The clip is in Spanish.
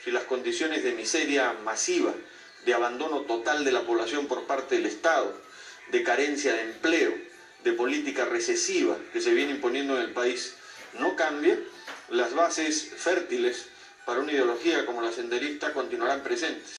si las condiciones de miseria masiva, de abandono total de la población por parte del Estado, de carencia de empleo, de política recesiva que se viene imponiendo en el país no cambia, las bases fértiles para una ideología como la senderista continuarán presentes.